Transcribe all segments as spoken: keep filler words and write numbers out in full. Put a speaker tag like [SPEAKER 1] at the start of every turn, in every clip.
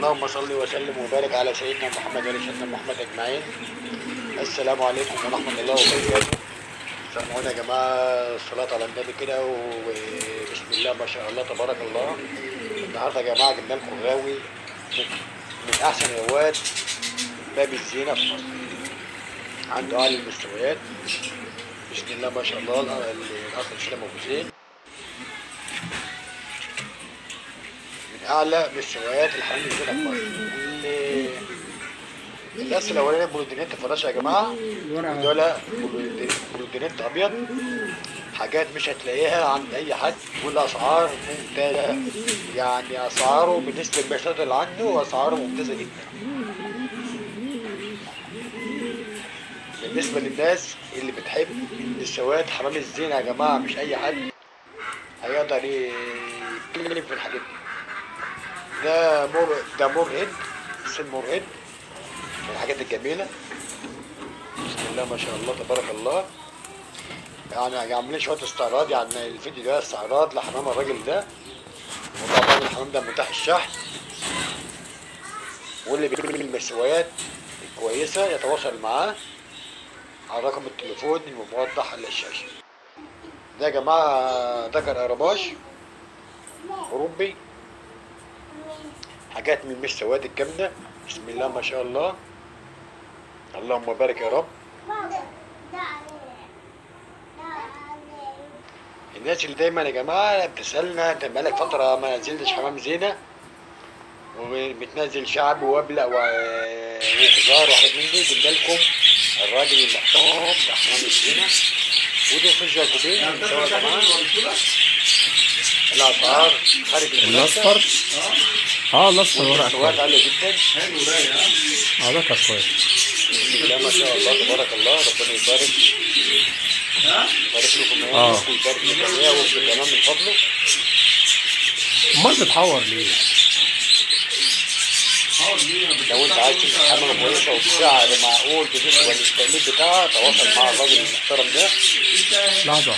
[SPEAKER 1] اللهم صل وسلم وبارك على سيدنا محمد وعلى سيدنا محمد اجمعين. السلام عليكم ورحمه الله وبركاته. سمعونا يا جماعه الصلاه على النبي كده، وبسم الله ما شاء الله تبارك الله. النهارده يا جماعه جبنا لكم غاوي من, من احسن رواد باب الزينه في مصر، عنده اعلى المستويات. بسم الله ما شاء الله. الاخ اسلام ابو زين من اعلى مستويات الحمام الزينه في مصر. الناس الاولانيه بولودينيت فراشه يا جماعه، دول بولودينيت ابيض، حاجات مش هتلاقيها عند اي حد، والاسعار ممتازه. يعني اسعاره بالنسبه للمشاهد اللي عنده اسعاره ممتازه جدا. بالنسبه للناس اللي بتحب السواد حمام الزينه يا جماعه، مش اي حد هيقدر يتكلم في الحاجات دي. ده مر ده مرهد، سن مرهد من الحاجات الجميله. بسم الله ما شاء الله تبارك الله. يعني عاملين شويه استعراض، يعني الفيديو ده استعراض لحمام الراجل ده، وطبعا الحمام ده متاح الشحن، واللي بيجيب المستويات الكويسه يتواصل معاه على رقم التليفون الموضح على الشاشه. ده يا جماعه ذكر قرباش اوروبي، حاجات من المستويات الجامده. بسم الله ما شاء الله، اللهم بارك يا رب. الناس اللي دايما يا جماعه بتسالنا انت بقالك فتره ما نزلتش حمام زينه، وبتنزل شعب وابلق وخضار وحاجات من دي، جبنا لكم الراجل المحترم بتاع حمام الزينه. ودي في الجاكوبين يا جماعه. الاسعار خارج
[SPEAKER 2] الاصفر اه الاصفر ورقه
[SPEAKER 1] كويس، عاليه جدا.
[SPEAKER 2] حلو رايق اه ده كان كويس.
[SPEAKER 1] بسم الله ما شاء الله تبارك الله. ربنا يبارك يبارك لكم
[SPEAKER 2] اه
[SPEAKER 1] ويبارك لجميع وفي كمان من فضله.
[SPEAKER 2] امال بتحور ليه؟
[SPEAKER 1] لو انت عايز تمسك حمامه كويسه وبسعر معقول بالنسبه للتأمين بتاعها، تواصل مع الراجل المحترم ده.
[SPEAKER 2] لحظه.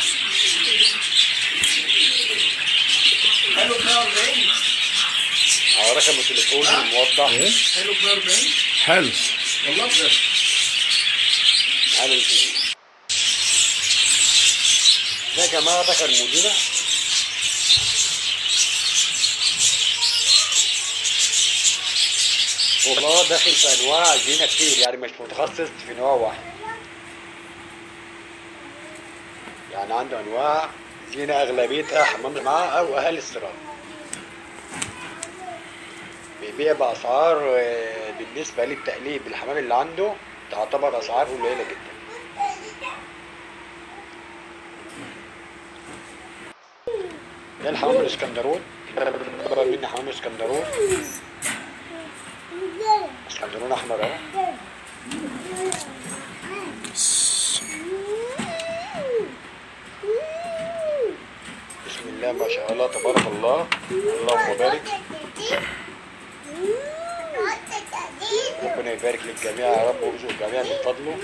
[SPEAKER 3] حلو مية وأربعين
[SPEAKER 1] على رقم التليفون الموضح.
[SPEAKER 2] ايه؟
[SPEAKER 3] حلو مية وأربعين
[SPEAKER 2] حلو
[SPEAKER 3] والله بجد.
[SPEAKER 1] على الفيديو ده يا جماعه ذكر مدينه. والله داخل في انواع زينه كتير، يعني مش متخصص في نوع واحد، يعني عنده انواع زينه اغلبيتها حمام معاه او اهالي استيراد. بيبيع باسعار بالنسبه للتقليب الحمام اللي عنده تعتبر اسعار قليله جدا. ده الحمام الاسكندرون، اكبر مني حمام اسكندرون. اسكندرون احمر اهو. بسم الله ما شاء الله تبارك الله، اللهم بارك. ربنا يبارك للجميع يا رب ويرزق الجميع من فضله.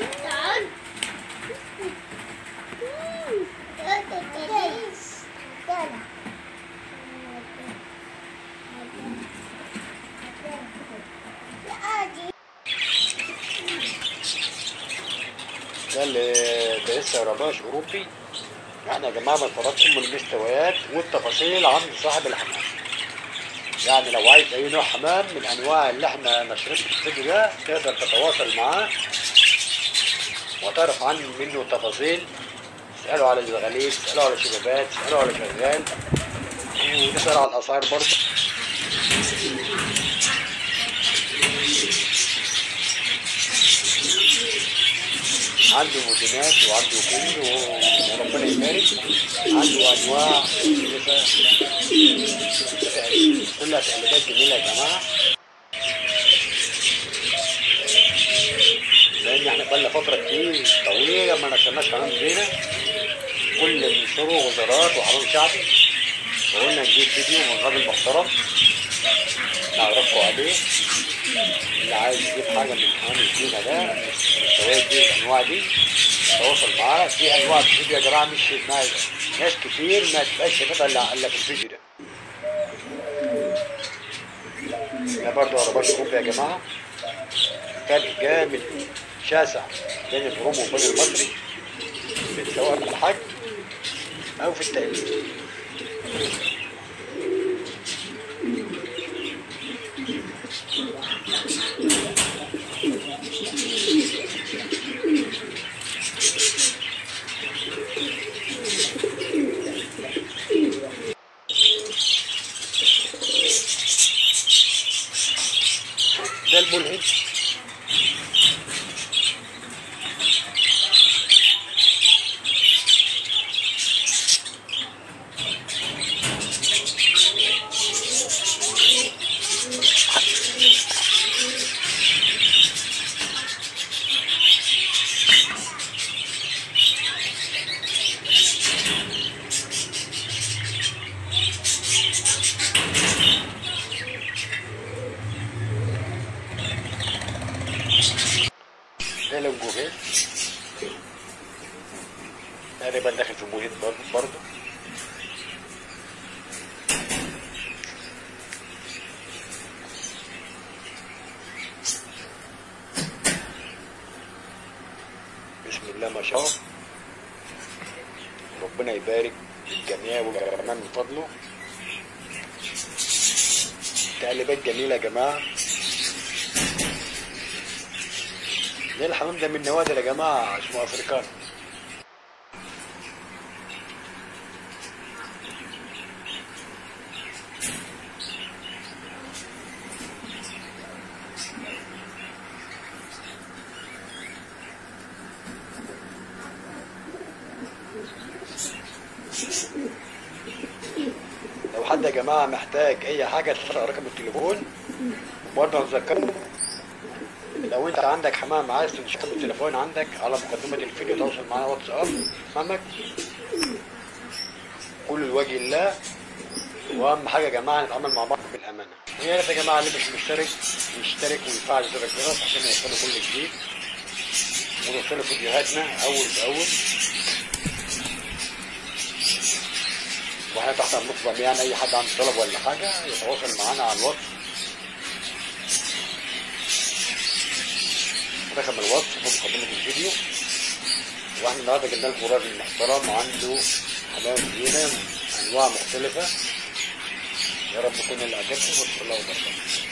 [SPEAKER 1] ده اللي ده لسه رباش اوروبي. يعني يا جماعه بنفرجكم من المستويات والتفاصيل عن صاحب الحمام. يعني لو عايز اي نوع حمام من الانواع اللي احنا نشرتها في الفيديو ده، تقدر تتواصل معاه وتعرف عنه منه تفاصيل. اسألوا على الغليل، اسألوا على شبابات، اسألوا على شغال، وتسأل على الاسعار برضه. عنده موديلات وعنده كل، وربنا يبارك. عنده انواع كلها تقليدات جميله يا جماعه. لان احنا بقالنا فتره كتير طويله ما نشرناش حمام زينه، كل بننشره وزارات وحمام شعبي. وقلنا نجيب فيديو من راجل محترم نعرفكم عليه. اللي عايز يجيب حاجه من حمام الزينه ده المستويات دي والانواع دي تواصل معاه. في انواع في الفيديو يا جماعه مش مع ناس كتير ما تبقاش شايفها الا الا في الفيديو ده. احنا برضو عرباش اوروبي يا جماعه، فرق جامد شاسع بين البرومو وبين المصري، سواء في الحجم او في التأمين. ده الملهج ده لو جوهين تقريبا داخل في بوهيت برضه. بسم الله ما شاء الله، ربنا يبارك للجميع والكرمان من فضله. تقليبات جميلة يا جماعة. ده الحمام ده من نوادر يا جماعة، اسمه افريكان. لو حد يا جماعة محتاج أي حاجة تسرق رقم التليفون، برضه هنذكره لو أنت عندك حمام عايز تنشر التليفون عندك على مقدمة الفيديو، تواصل معانا واتساب حمامك كل لوجه الله. وأهم حاجة يا جماعة نتعامل مع بعض بالأمانة. ويا ريت يا جماعة اللي مش مشترك يشترك ويفعل زر الجرس عشان يوصلوا كل جديد ونوصلوا فيديوهاتنا أول بأول. واحنا تحت المطلب يعني اي حد عنده طلب ولا حاجه يتواصل معانا على الواتس، رقم الواتس في مقدمه الفيديو. واحنا النهارده جبنا لكم راجل محترم عنده حمام زينه انواع مختلفه. يا رب يكون اللي عجبكم. والسلام عليكم.